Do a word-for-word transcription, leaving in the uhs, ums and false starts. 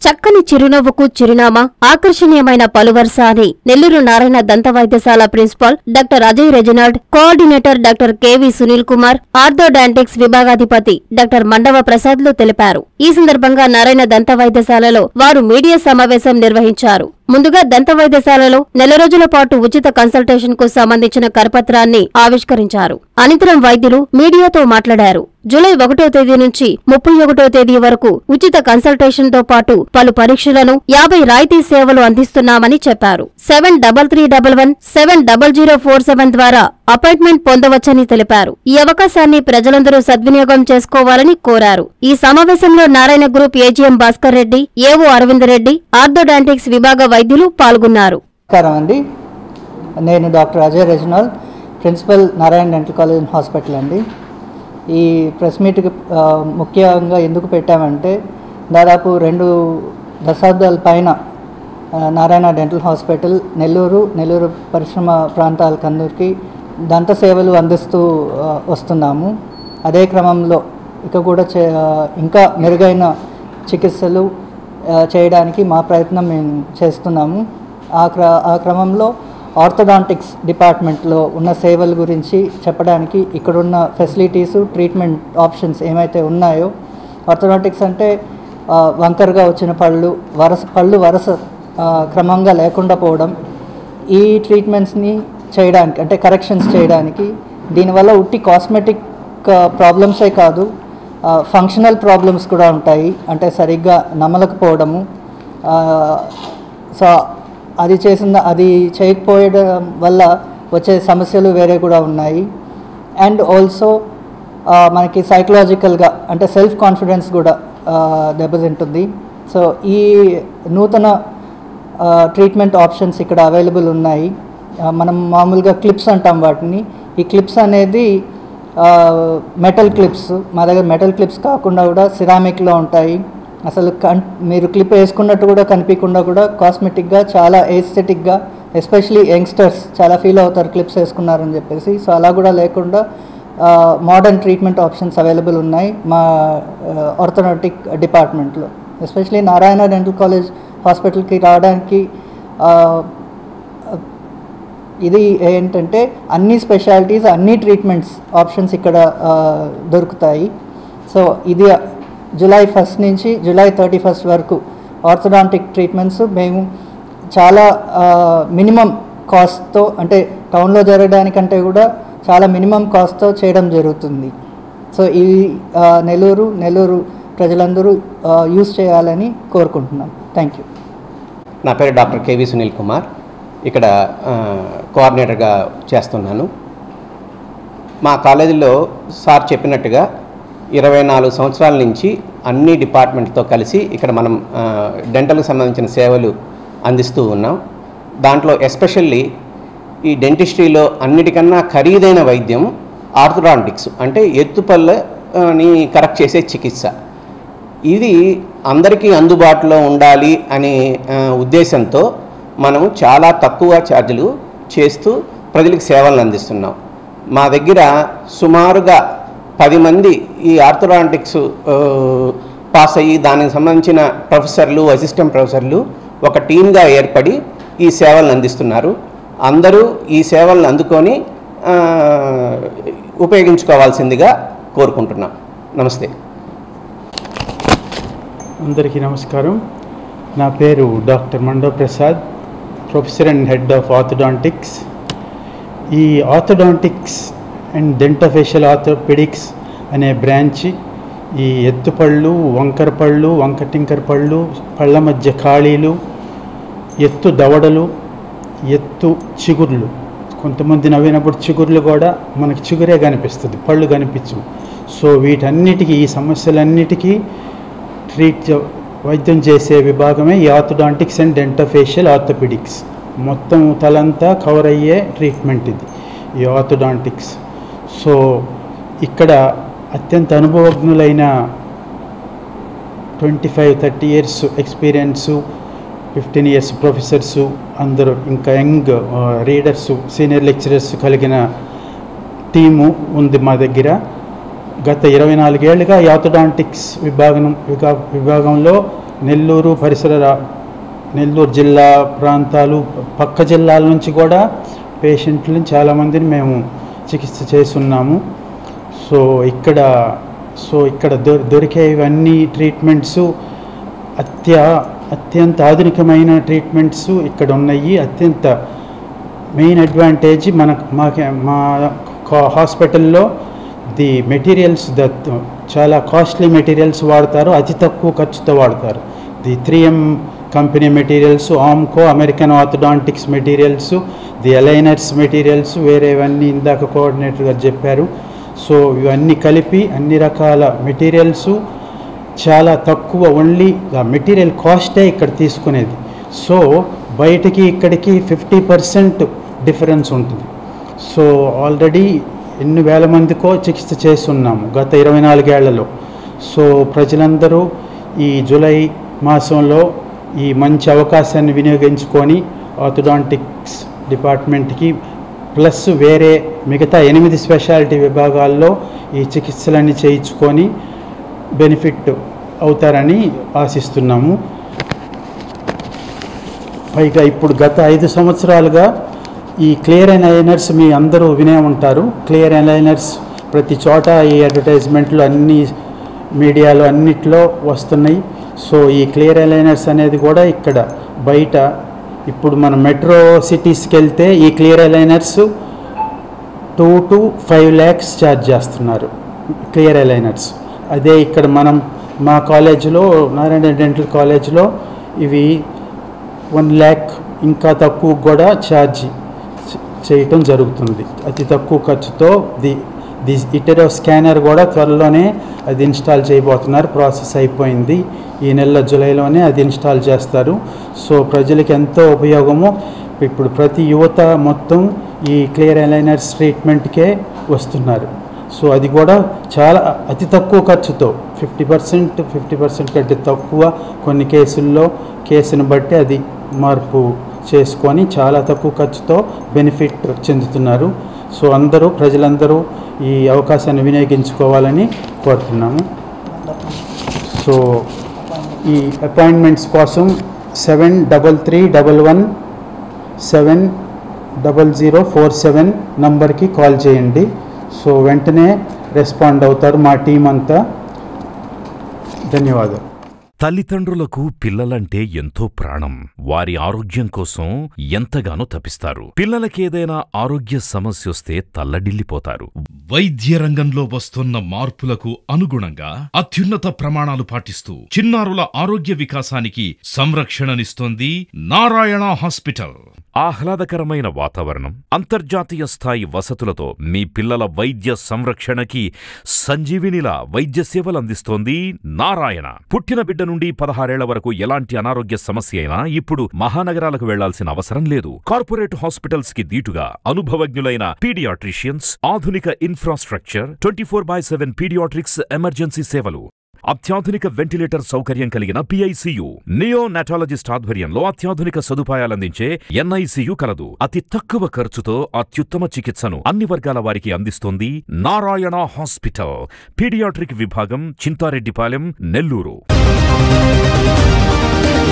చక్కని చిరునవ్వుకు చిరునామా, ఆకర్షణీయమైన పలువరుస అని నెల్లూరు నారాయణ దంత వైద్యశాల principal doctor Ajay Reginald, coordinator doctor KV Sunil Kumar, orthodontics విభాగాధిపతి డాక్టర్ మండవ ప్రసాద్లు తెలిపారు. ఈ సందర్భంగా నారాయణ దంత వైద్యశాలలో వారు మీడియా సమావేశం నిర్వహించారు. ముందుగా దంత వైద్యశాలలో నెల రోజుల పాటు ఉచిత కన్సల్టేషన్ కు సంబంధించిన కరపత్రాన్ని ఆవిష్కరించారు. అనంతరం వైద్యులు మీడియాతో మాట్లాడారు. జూలై ఒకటో తేదీ నుంచి ముప్పై ఒకటో తేదీ వరకు ఉచిత కన్సల్టేషన్ తో పాటు పలు పరీక్షలను, యాభై రాయితీ సేవలు అందిస్తున్నామని చెప్పారు. Seven double three double one seven double zero four seven ద్వారా అపాయింట్మెంట్ పొందవచ్చని తెలిపారు. ఈ అవకాశాన్ని ప్రజలందరూ సద్వినియోగం చేసుకోవాలని కోరారు. ఈ సమావేశంలో Narayana group AGM Bhaskar Reddy, AO Aravind Reddy, orthodontics విభాగ వైద్యులు పాల్గొన్నారు. నేను doctor Ajay Reginald, principal Narayana dental college and hospital అండి. ఈ ప్రెస్ మీట్కి ముఖ్యంగా ఎందుకు పెట్టామంటే, దాదాపు రెండు దశాబ్దాల పైన నారాయణ డెంటల్ హాస్పిటల్ నెల్లూరు నెల్లూరు పరిశ్రమ ప్రాంతాలకందరికీ దంత సేవలు అందిస్తూ వస్తున్నాము. అదే క్రమంలో ఇక కూడా ఇంకా మెరుగైన చికిత్సలు చేయడానికి మా ప్రయత్నం మేము చేస్తున్నాము. ఆ క్ర ఆ క్రమంలో ఆర్థోడాంటిక్స్ డిపార్ట్మెంట్లో ఉన్న సేవల గురించి చెప్పడానికి, ఇక్కడున్న ఫెసిలిటీసు, ట్రీట్మెంట్ ఆప్షన్స్ ఏమైతే ఉన్నాయో, ఆర్థోడాంటిక్స్ అంటే వంకరగా వచ్చిన పళ్ళు వరస పళ్ళు వరస క్రమంగా లేకుండా పోవడం, ఈ ట్రీట్మెంట్స్ని చేయడానికి అంటే కరెక్షన్స్ చేయడానికి, దీనివల్ల ఉట్టి కాస్మెటిక్ ప్రాబ్లమ్సే కాదు, ఫంక్షనల్ ప్రాబ్లమ్స్ కూడా ఉంటాయి. అంటే సరిగ్గా నమలకపోవడము, సో అది చేసిన అది చేయకపోవడం వల్ల వచ్చే సమస్యలు వేరే కూడా ఉన్నాయి. అండ్ ఆల్సో మనకి సైకలాజికల్గా అంటే సెల్ఫ్ కాన్ఫిడెన్స్ కూడా దెబ్బతింటుంది. సో ఈ నూతన ట్రీట్మెంట్ ఆప్షన్స్ ఇక్కడ అవైలబుల్ ఉన్నాయి. మనం మామూలుగా క్లిప్స్ అంటాం వాటిని. ఈ క్లిప్స్ అనేది మెటల్ క్లిప్స్, మా దగ్గర మెటల్ క్లిప్స్ కాకుండా కూడా సిరామిక్లో ఉంటాయి. అసలు కన్ మీరు క్లిప్ వేసుకున్నట్టు కూడా కనిపించకుండా కూడా కాస్మెటిక్గా చాలా ఎస్థెటిక్గా, ఎస్పెషలీ యంగ్స్టర్స్ చాలా ఫీల్ అవుతారు క్లిప్స్ వేసుకున్నారని చెప్పేసి. సో అలా కూడా లేకుండా మోడర్న్ ట్రీట్మెంట్ ఆప్షన్స్ అవైలబుల్ ఉన్నాయి మా ఆర్థోడాంటిక్ డిపార్ట్మెంట్లో. ఎస్పెషలీ నారాయణ డెంటల్ కాలేజ్ హాస్పిటల్కి రావడానికి ఇది ఏంటంటే అన్ని స్పెషాలిటీస్, అన్ని ట్రీట్మెంట్స్ ఆప్షన్స్ ఇక్కడ దొరుకుతాయి. సో ఇది జూలై ఫస్ట్ నుంచి జూలై థర్టీ ఫస్ట్ వరకు ఆర్థోడాంటిక్ ట్రీట్మెంట్స్ మేము చాలా మినిమం కాస్ట్తో, అంటే టౌన్లో జరగడానికంటే కూడా చాలా మినిమం కాస్ట్తో చేయడం జరుగుతుంది. సో ఈ నెల్లూరు నెల్లూరు ప్రజలందరూ యూజ్ చేయాలని కోరుకుంటున్నాం. Thank you. నా పేరు డాక్టర్ కెవి సునీల్ కుమార్, ఇక్కడ కోఆర్డినేటర్గా చేస్తున్నాను. మా కాలేజీలో సార్ చెప్పినట్టుగా ఇరవై నాలుగు సంవత్సరాల నుంచి అన్ని డిపార్ట్మెంట్తో కలిసి ఇక్కడ మనం డెంటల్కి సంబంధించిన సేవలు అందిస్తూ ఉన్నాం. దాంట్లో ఎస్పెషల్లీ ఈ డెంటిస్ట్రీలో అన్నిటికన్నా ఖరీదైన వైద్యం ఆర్థోడాంటిక్స్, అంటే ఎత్తుపళ్ళని కరెక్ట్ చేసే చికిత్స. ఇది అందరికీ అందుబాటులో ఉండాలి అనే ఉద్దేశంతో మనము చాలా తక్కువ ఛార్జీలు చేస్తూ ప్రజలకు సేవలను అందిస్తున్నాం. మా దగ్గర సుమారుగా పది మంది ఈ ఆర్థోడాంటిక్స్ పాస్ అయ్యి దానికి సంబంధించిన ప్రొఫెసర్లు, అసిస్టెంట్ ప్రొఫెసర్లు ఒక టీమ్గా ఏర్పడి ఈ సేవలను అందిస్తున్నారు. అందరూ ఈ సేవలను అందుకొని ఉపయోగించుకోవాల్సిందిగా కోరుకుంటున్నాం. నమస్తే. అందరికీ నమస్కారం. నా పేరు doctor Mandava Prasad, professor and head of orthodontics. ఈ ఆర్థోడాంటిక్స్ అండ్ డెంటోఫేషియల్ ఆర్థోపెడిక్స్ అనే బ్రాంచ్ ఈ ఎత్తుపళ్ళు, వంకర పళ్ళు, వంకటింకర పళ్ళు, పళ్ళ మధ్య ఖాళీలు, ఎత్తు దవడలు, ఎత్తు చిగుర్లు, కొంతమంది నవ్వినప్పుడు చిగుర్లు కూడా మనకి చిగురే కనిపిస్తుంది, పళ్ళు కనిపించవు. సో వీటన్నిటికీ, ఈ సమస్యలన్నిటికీ ట్రీట్ వైద్యం చేసే విభాగమే ఈ ఆర్థోడాంటిక్స్ అండ్ డెంటోఫేషియల్ ఆర్థోపెడిక్స్. మొత్తం తలంతా కవర్ అయ్యే ట్రీట్మెంట్ ఇది, ఈ ఆర్థోడాంటిక్స్. సో ఇక్కడ అత్యంత అనుభవజ్ఞులైన twenty five thirty years experience, fifteen years professors, అందరూ ఇంకా యంగ్ రీడర్సు, సీనియర్ లెక్చరర్స్ కలిగిన టీము ఉంది మా దగ్గర. గత ఇరవై నాలుగేళ్లుగా ఈ ఆర్థోడాంటిక్స్ విభాగం విభాగంలో నెల్లూరు పరిసర నెల్లూరు జిల్లా ప్రాంతాలు పక్క జిల్లాల నుంచి కూడా పేషెంట్లను చాలామందిని మేము చికిత్స చేస్తున్నాము. సో ఇక్కడ సో ఇక్కడ దొ దొరికేవన్నీ ట్రీట్మెంట్స్ అత్య అత్యంత ఆధునికమైన ట్రీట్మెంట్స్ ఇక్కడ ఉన్నాయి. అత్యంత మెయిన్ అడ్వాంటేజ్ మన మాకే మా హాస్పిటల్లో ది మెటీరియల్స్ ద చాలా కాస్ట్లీ మెటీరియల్స్ వాడతారు, అతి తక్కువ ఖర్చుతో వాడతారు. The three M company materials, Amco American orthodontics materials, the aligners materials, వేరేవన్నీ ఇందాక కోఆర్డినేటర్ గారు చెప్పారు. సో ఇవన్నీ కలిపి అన్ని రకాల మెటీరియల్స్ చాలా తక్కువ, ఓన్లీ మెటీరియల్ కాస్టే ఇక్కడ తీసుకునేది. సో బయటికి ఇక్కడికి ఫిఫ్టీ పర్సెంట్ డిఫరెన్స్ ఉంటుంది. సో ఆల్రెడీ ఎన్ని వేల మందికో చికిత్స చేస్తున్నాము గత ఇరవై నాలుగేళ్లలో. సో ప్రజలందరూ ఈ జూలై మాసంలో ఈ మంచి అవకాశాన్ని వినియోగించుకొని ఆర్థోడాంటిక్స్ డిపార్ట్మెంట్కి ప్లస్ వేరే మిగతా ఎనిమిది స్పెషాలిటీ విభాగాల్లో ఈ చికిత్సలన్నీ చేయించుకొని బెనిఫిట్ అవుతారని ఆశిస్తున్నాము. పైగా ఇప్పుడు గత ఐదు సంవత్సరాలుగా ఈ క్లియర్ అలైనర్స్ మీ అందరూ వినే ఉంటారు. క్లియర్ అలైనర్స్ ప్రతి చోట ఈ అడ్వర్టైజ్మెంట్లు అన్ని మీడియాలో అన్నిట్లో వస్తున్నాయి. సో ఈ క్లియర్ అలైనర్స్ అనేది కూడా ఇక్కడ బయట ఇప్పుడు మన మెట్రో సిటీస్కి వెళ్తే ఈ clear aligners two to five lakhs charge చేస్తున్నారు క్లియర్ అలైనర్స్. అదే ఇక్కడ మనం మా కాలేజీలో నారాయణ డెంటల్ కాలేజ్లో ఇవి వన్ ల్యాక్ ఇంకా తక్కువ కూడా ఛార్జ్ చేయటం జరుగుతుంది అతి తక్కువ ఖర్చుతో. ది ది ఇటెరో స్కానర్ కూడా త్వరలోనే అది ఇన్స్టాల్ చేయబోతున్నారు, ప్రాసెస్ అయిపోయింది. ఈ నెల జూలైలోనే అది ఇన్స్టాల్ చేస్తారు. సో ప్రజలకు ఎంతో ఉపయోగము. ఇప్పుడు ప్రతి యువత మొత్తం ఈ క్లియర్ అలైనర్స్ ట్రీట్మెంట్కే వస్తున్నారు. సో అది కూడా చాలా అతి తక్కువ ఖర్చుతో ఫిఫ్టీ పర్సెంట్ ఫిఫ్టీ పర్సెంట్ కంటే తక్కువ కొన్ని కేసుల్లో కేసును బట్టి అది మార్పు చేసుకొని చాలా తక్కువ ఖర్చుతో బెనిఫిట్ చెందుతున్నారు. సో అందరూ ప్రజలందరూ ఈ అవకాశాన్ని వినియోగించుకోవాలని కోరుతున్నాము. సో ఈ అపాయింట్మెంట్స్ కోసం seven double three double one seven double zero four seven నంబర్కి కాల్ చేయండి. సో వెంటనే రెస్పాండ్ అవుతారు మా టీం అంతా. ధన్యవాదాలు. తల్లిదండ్రులకు పిల్లలంటే ఎంతో ప్రాణం. వారి ఆరోగ్యం కోసం ఎంతగానో తపిస్తారు. పిల్లలకేదైనా ఆరోగ్య సమస్యొస్తే తల్లడిల్లిపోతారు. వైద్య రంగంలో వస్తున్న మార్పులకు అనుగుణంగా అత్యున్నత ప్రమాణాలు పాటిస్తూ చిన్నారుల ఆరోగ్య వికాసానికి సంరక్షణనిస్తోంది నారాయణ హాస్పిటల్. ఆహ్లాదకరమైన వాతావరణం, అంతర్జాతీయ స్థాయి వసతులతో మీ పిల్లల వైద్య సంరక్షణకి సంజీవినిలా వైద్య సేవలందిస్తోంది నారాయణ. పుట్టిన బిడ్డ నుండి పదహారేళ్ల వరకు ఎలాంటి అనారోగ్య సమస్య అయినా ఇప్పుడు మహానగరాలకు వెళ్లాల్సిన అవసరం లేదు. కార్పొరేట్ హాస్పిటల్స్ కి దీటుగా అనుభవజ్ఞులైన పీడియాట్రిషియన్స్, ఆధునిక infrastructure, twenty four by seven paediatrics emergency సేవలు, అత్యాధునిక వెంటిలేటర్ సౌకర్యం కలిగిన పిఐసియు, నియో నాటాలజిస్ట్ ఆధ్వర్యంలో అత్యాధునిక సదుపాయాలందించే ఎన్ఐసియు కలదు. అతి తక్కువ ఖర్చుతో అత్యుత్తమ చికిత్సను అన్ని వర్గాల వారికి అందిస్తోంది నారాయణ హాస్పిటల్. పీడియాట్రిక్ విభాగం, చింతారెడ్డిపాలెం, నెల్లూరు.